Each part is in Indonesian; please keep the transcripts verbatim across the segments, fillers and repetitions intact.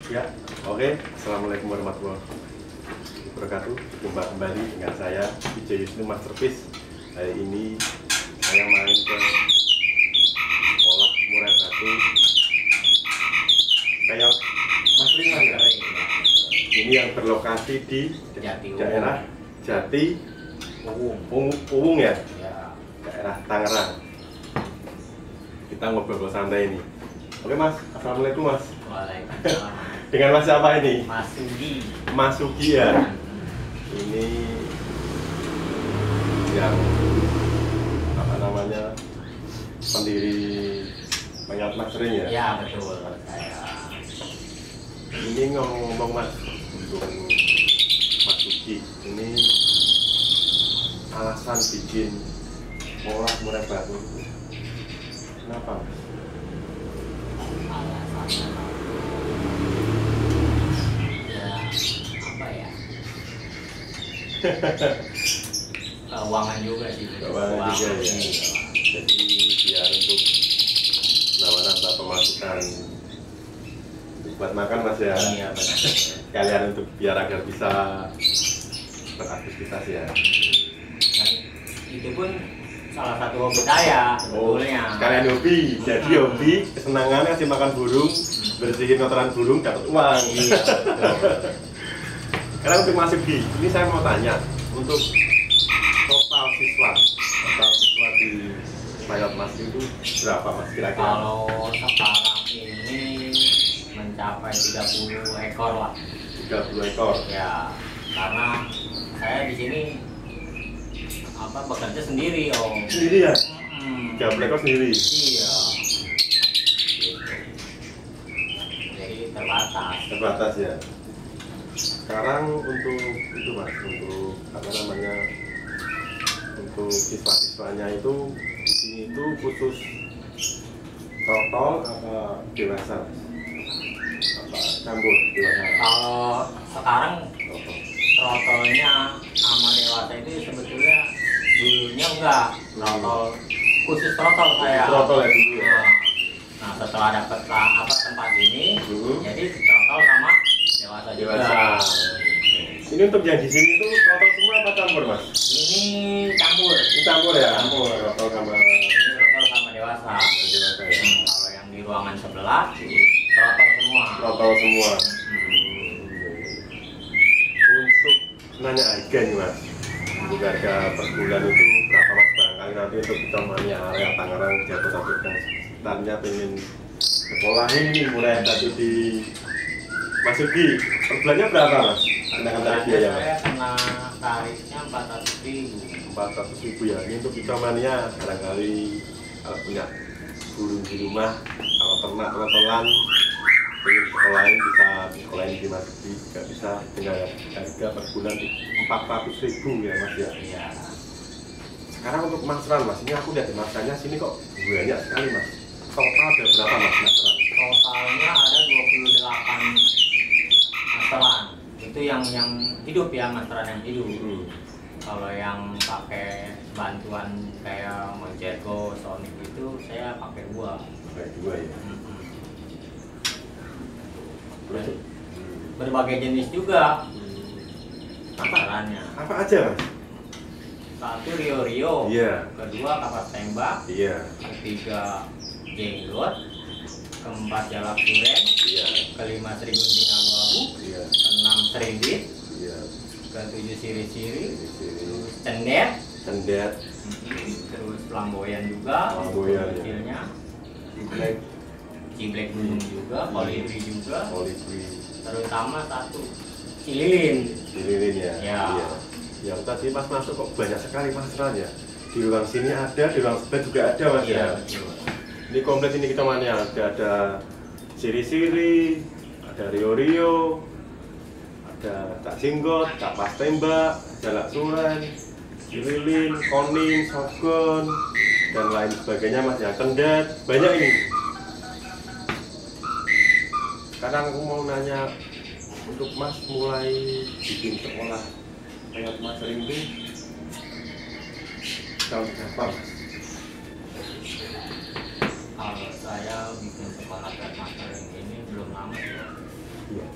Ya, oke. Assalamualaikum warahmatullahi wabarakatuh. Jumpa kembali dengan saya Vijay Wisnu Masterpiece. Hari ini saya main ke sekolah murai batu kayak Mas Ringan ya. Ini yang berlokasi di Jati daerah Jati Uwung. Uwung, Uwung ya, Ya. daerah Tangerang. Kita ngobrol santai ini. Oke Mas, assalamualaikum Mas. Waalaikumsalam. Dengan Mas siapa ini? Mas Sugi. Mas Sugi ya. Ini yang apa namanya pendiri Mayat Mas Ring ya. Ya betul saya. Ini ngomong Mas untuk Mas Sugi ini alasan bikin sekolah murai batu. Kenapa? Mas? Alasannya ya apa ya? Keuangan juga sih. Keuangan juga ya. Iya. Jadi biar untuk nambah-nambah pemasukan buat makan Mas ya. Iya benar. Kalian untuk biar agar bisa beraktivitas ya. Dan itu pun salah satu hobi saya sebetulnya. Kalian hobi, jadi hobi kesenangannya ngasih makan burung, bersihin kotoran burung, dapat uang. Iya betul. Karena untuk Mas Sugi, ini saya mau tanya untuk total siswa, total siswa di Mayat Mas itu berapa Mas kira-kira? Kalau sekarang ini mencapai tiga puluh ekor lah. tiga puluh ekor. Ya, karena saya di sini apa bekerja sendiri om. Sendiri ya? Hmm. tiga puluh ekor sendiri. Iya. Gitu. Jadi terbatas. Terbatas ya. Sekarang untuk itu Mas, untuk apa namanya, untuk siswa-siswanya itu di sini itu khusus trotol apa dewasa Mas? Apa campur dewasa? Kalau sekarang Trotol. trotolnya sama dewasa itu sebetulnya dulunya enggak trotol khusus trotol saya. Trotol ya dulu ya. Nah setelah dapat apa tempat ini, Hmm. jadi trotol sama dewasa juga. Dewasa. Ini untuk yang di sini itu trotol semua apa campur Mas? Ini campur. Ini campur ya? Campur. Trotol sama Ini trotol sama dewasa. dewasa ya. Hmm, kalau yang di ruangan sebelah, trotol semua. Trotol semua. Untuk nanya harga nih Mas, untuk harga per bulan itu berapa Mas? Barangkali nanti untuk kita mania area Tangerang, Jabodetabek dan sekitarnya pengen sekolah ini mulai batu di Mas Sugi, per bulannya berapa Mas? Kenakan tarif biaya Mas? Saya kena tarifnya empat ratus ribu. empat ratus ribu ya. Ini untuk kita mania barangkali kalau punya burung di rumah, kalau ternak trotolan pengen sekolahin bisa sekolahin di Mas Sugi juga bisa dengan harga per bulan empat ratus ribu ya Mas ya. Iya. Sekarang untuk masran Mas, ini aku lihat di masrannya sini kok banyak sekali Mas. Total ada berapa Mas masran? Totalnya ada dua puluh delapan masteran. Itu yang yang hidup ya, masteran yang hidup. Hmm. Kalau yang pakai bantuan kayak Monjego, Sonic itu saya pakai dua. Baik dua ya. Mm-mm. Terus Dan berbagai jenis juga hmm, masterannya. apa aja Mas? Satu Rio Rio, Iya. kedua kapas tembak, Iya. ketiga jenggot, keempat jalak suren, Iya. kelima Sri Gunting Abu-abu, Iya. keenam serimbit, Iya. ketujuh siri-siri, Di sini terus cendet, cendet, terus flamboyan juga, Flamboyan, ya. kecilnya, black, ciblek gunung juga, kolibri juga, kolibri, terutama satu cililin. lilin ya. Ya. Iya. Yang tadi Mas masuk kok banyak sekali masran ya. Di ruang sini ada, di ruang sebelah juga ada Mas ya. Iya, betul. Ini komplit ini kita mana ada ada siri-siri, ada rio-rio, ada tak jenggot, kapas tembak, jalak suren, lilin, koning, shotgun, dan lain sebagainya Mas ya. Kendet, banyak ini. Sekarang aku mau nanya untuk Mas mulai bikin sekolah kayak Mas Ring itu tahun berapa Mas? Kalau saya bikin sekolah buat master ini belum lama ya. Iya.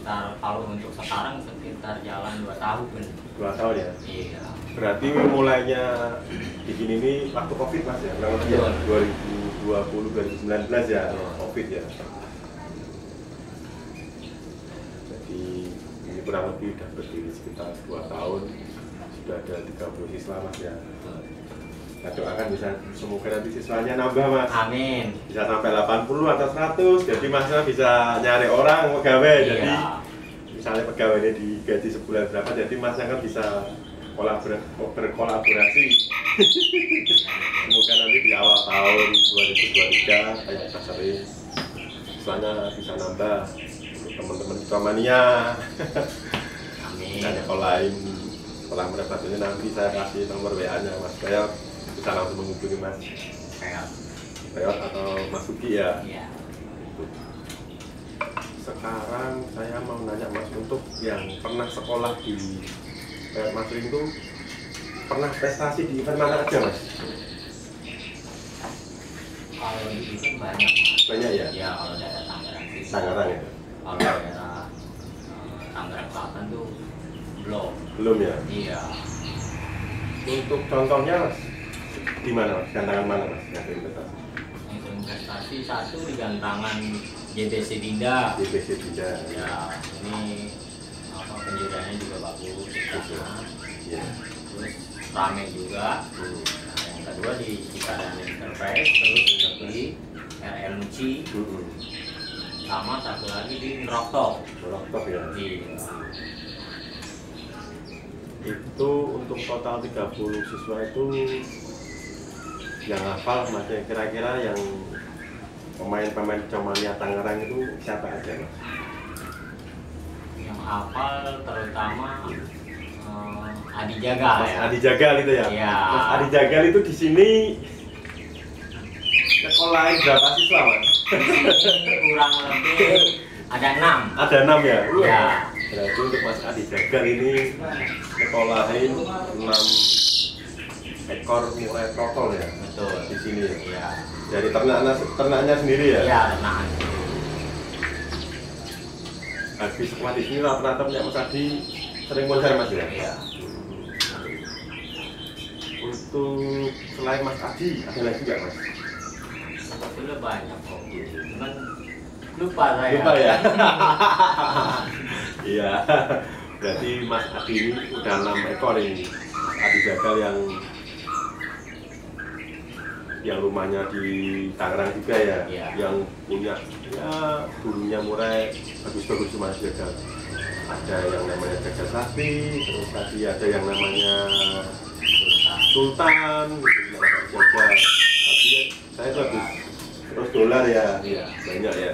sekitar, kalau untuk sekarang sekitar jalan dua tahun. Dua tahun ya. Iya. Berarti mulainya bikin ini waktu COVID mas ya, kurang lebih ya, dua ribu dua puluh dua ribu sembilan belas ya, COVID ya. Jadi ini kurang lebih sudah berdiri sekitar dua tahun, sudah ada tiga puluh siswa mas ya. Kita doakan bisa semoga nanti siswanya nambah mas. Amin. Bisa sampai delapan puluh atau seratus, jadi masnya bisa nyari orang pegawai. Iya. Jadi misalnya pegawainya digaji sebulan berapa, jadi masnya kan bisa kolabor berkolaborasi. Semoga nanti di awal tahun dua ribu dua puluh tiga kayak kita sering siswanya bisa nambah untuk teman-teman Ciptomania. Amin. Dan kalau lain setelah mendapatkannya nanti saya kasih nomor W A nya mas, saya bisa langsung menghubungi mas Kayak. Peot atau mas Sugi ya. Iya. Sekarang saya mau nanya mas, untuk yang pernah sekolah di Peot Mas Ring itu pernah prestasi di event mana aja mas? Kalau di event banyak. Mas. Banyak ya? Ya kalau daerah Tangerang sih. Tangerang ya? Kalau daerah eh, Tangerang Selatan tuh belum. Belum ya? Iya. Untuk contohnya mas, di mana mas? Gantangan mana mas yang investasi? Untuk investasi satu di gantangan J B C Dinda. D B C tidak. Ya, ini apa penjualannya juga bagus. Ya. Terus rame juga. Hmm. Nah, yang kedua di Cikadang Enterprise, terus di R L U C, Hmm. sama satu lagi di Meroktok. Meroktok ya. Iya. Itu untuk total tiga puluh siswa itu yang hafal mas, kira-kira yang pemain-pemain Ciptomania Tangerang itu siapa aja mas? Yang hafal terutama eh, Adi Jagal Mas ya. Adi Jagal itu ya? Iya. Mas Adi Jagal itu di sini sekolahin berapa siswa mas? Di sini kurang lebih ada enam. Ada enam ya? Iya. Berarti untuk Mas Adi Jagal ini sekolahin enam ekor murai trotol ya? Betul. Di sini ya? Iya. Dari ternaknya, ternaknya sendiri ya? Iya, tenang. Habis sekolah di sini rata-rata punya Mas Adi sering konser mas ya? Iya. Untuk selain Mas Adi, ada lagi nggak mas? Sebetulnya banyak kok. Cuman lupa saya. Lupa ya? Iya. Berarti Mas Adi ini udah enam ekor ini. Mas Adi Jagal yang yang rumahnya di Tangerang juga ya, Iya. yang punya ya bulunya murai bagus-bagus Mas Jagal. Ada yang namanya Jagal Sakti, terus tadi ada yang namanya Sultan, gitu, namanya Jagal. Tapi ya, saya tuh habis terus dolar ya, Iya. banyak ya.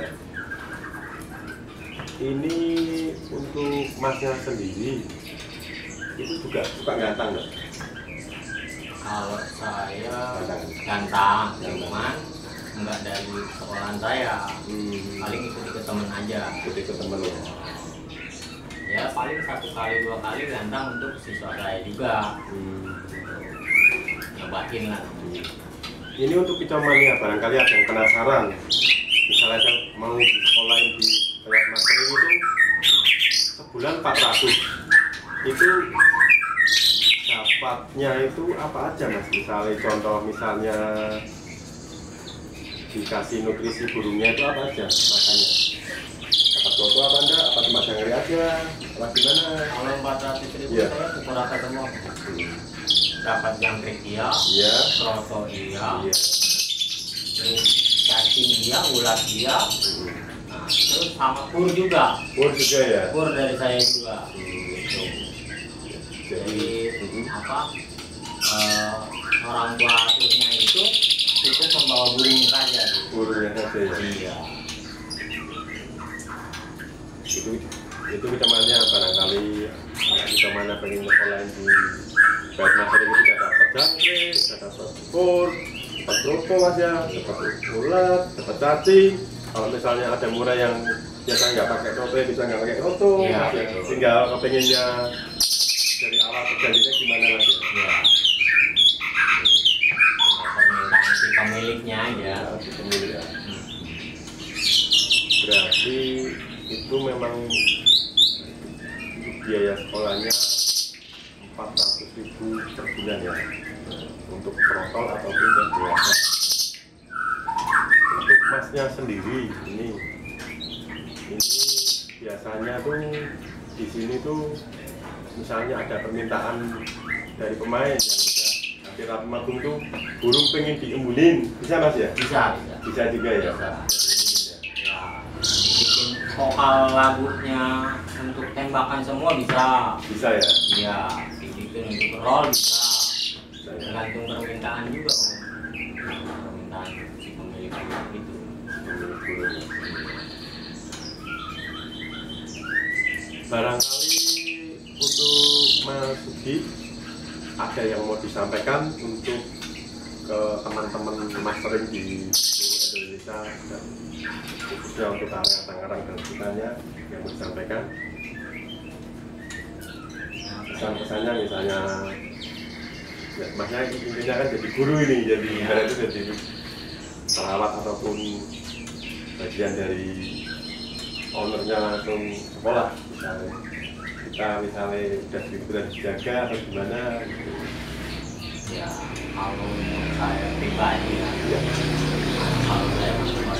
Ini untuk masnya sendiri itu juga suka gantang nggak? Kalau saya Gantang. gantang, cuman enggak dari sekolahan saya. Hmm, Paling ikut ke temen aja. ikut ke temen lo. Ya paling satu kali dua kali gantang untuk siswa saya juga. Hmm. Nyobain lah. Ini untuk Ciptomania, barangkali ada yang penasaran. Misalnya saya mau sekolahin di Peot Mas Ring itu sebulan empat ratus. Itu dapatnya itu apa aja mas? Misalnya contoh misalnya dikasih nutrisi burungnya itu apa aja makanya? Dapat foto apa enggak? Apa cuma sangri aja? Apa gimana? Kalau empat ratus ribu Iya. saya pukul rata semua. Hmm. Dapat jangkrik iya, Iya. kroto iya, Iya. terus cacing iya, ulat iya, Hmm. nah, terus sama pur juga. Pur juga ya? Pur dari saya juga. Hmm. Gitu. Jadi, Jadi hmm. apa eh, orang tua asuhnya itu cukup membawa burung saja. Purnya saja ya? Iya. Itu itu vitaminnya barangkali kalau kita mana pengen sekolahin di Peot Mas Ring itu sudah dapat jangkrik, sudah dapat pur, dapat kropo mas ya, dapat ulat, dapat cacing. Kalau misalnya ada murai yang biasanya nggak pakai kropo, bisa nggak pakai kropo, Iya, mas ya. betul. Tinggal kepengennya dari awal terjadinya gimana mas ya? Iya. Permintaan si pemiliknya aja. Ya, si pemilik ya. Hmm. Berarti itu memang untuk biaya sekolahnya empat ratus ribu per bulan ya, untuk protol ataupun yang biasa. Untuk masnya sendiri ini ini biasanya tuh di sini tuh misalnya ada permintaan dari pemain yang udah nanti rapi magung tuh burung pengen diembulin, bisa mas ya? Bisa, bisa. Bisa juga ya? Bisa. Ya, bikin vokal lagunya untuk tembakan semua bisa. Bisa ya? Iya, dibikin untuk roll bisa. Bisa ya? Tergantung permintaan juga, Om. Permintaan si pemilik burung itu. Pemilik burung. Barangkali untuk Mas Sugi ada yang mau disampaikan untuk ke teman-teman mastering di seluruh Indonesia dan khususnya untuk area Tangerang dan sekitarnya yang mau disampaikan pesan-pesannya, misalnya ya, masnya intinya kan jadi guru ini, jadi ya. Itu jadi perawat ataupun bagian dari ownernya langsung sekolah, misalnya kita misalnya udah dibuat dijaga atau gimana gitu. Ya, kalau saya pribadi ya, Ya. kalau saya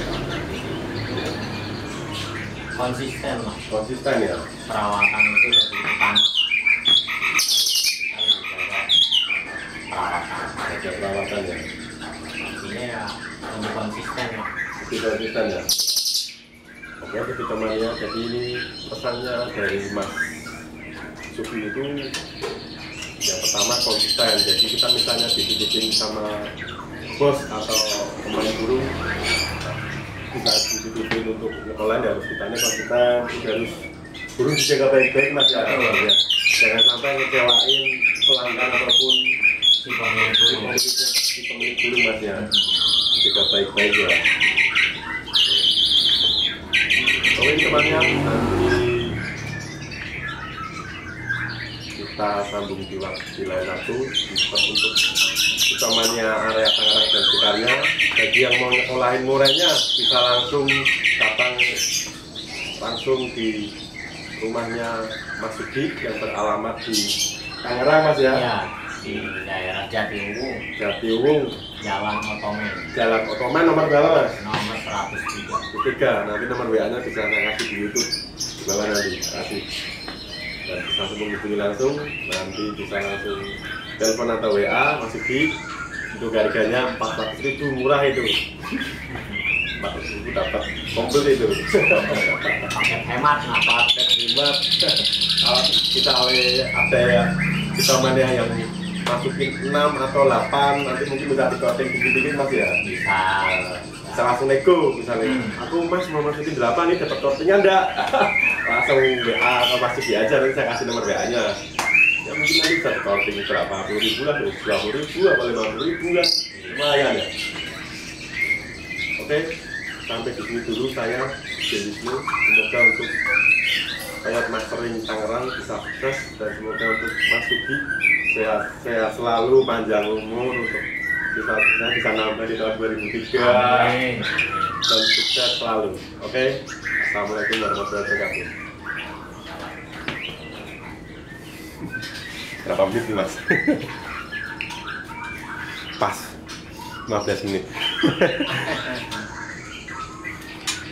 konsisten lah, Konsisten ya. perawatan itu lebih utama. Kita menjaga perawatan, Ada perawatan ya. intinya ya lebih konsisten lah. Lebih konsisten ya. Oke, jadi temannya, jadi ini pesannya dari Mas Sugi itu yang pertama konsisten. Jadi kita misalnya dititipin sama bos atau pemain burung, kita dititipin untuk ngelola ya harus kitanya konsisten, harus burung dijaga baik-baik mas ya. Ya. Jangan sampai ngecewain pelanggan ataupun Si pemilik si burung, pemilik, si pemilik burung mas ya. Dijaga baik-baik ya. Oke temannya, nanti kita sambung di waktu di lain waktu untuk utamanya area Tangerang dan sekitarnya. Bagi yang mau nyekolahin murahnya bisa langsung datang langsung di rumahnya Mas Sugi yang beralamat di Tangerang mas ya, ya di daerah Jatiwung, Jatiwung, Jalan Otomen, Jalan Otomen nomor berapa mas? nomor seratus tiga. Ketiga, nanti nomor W A nya bisa saya kasih di YouTube di bawah nanti kasih, dan bisa langsung menghubungi langsung, nanti bisa langsung telepon atau W A Mas Sugi. Untuk harganya empat ratus ribu, murah itu. empat ratus ribu dapat komplit itu. Paket hemat kenapa? Paket hemat. Kalau kita oleh ada ya, kita mana yang masukin enam atau delapan, nanti mungkin bisa dikoting dikit-dikit mas ya. Bisa. Bisa langsung nego misalnya, Hmm. aku mas mau masukin delapan nih, dapat kortingnya enggak? Langsung W A atau Mas Sugi aja, nanti saya kasih nomor W A nya. Ya mungkin nanti bisa korting berapa puluh ribu lah, dua puluh ribu atau lima puluh ribu kan, lumayan ya. Oke, sampai di sini dulu saya Delismu. Semoga untuk kayak mastering Tangerang bisa sukses, dan semoga untuk Mas Sugi sehat sehat selalu, panjang umur, untuk bisa bisa, bisa nambah di tahun dua ribu tiga. Amin. Dan sukses selalu. Oke, assalamualaikum warahmatullahi wabarakatuh. Berapa menit nih mas? Pas lima belas menit.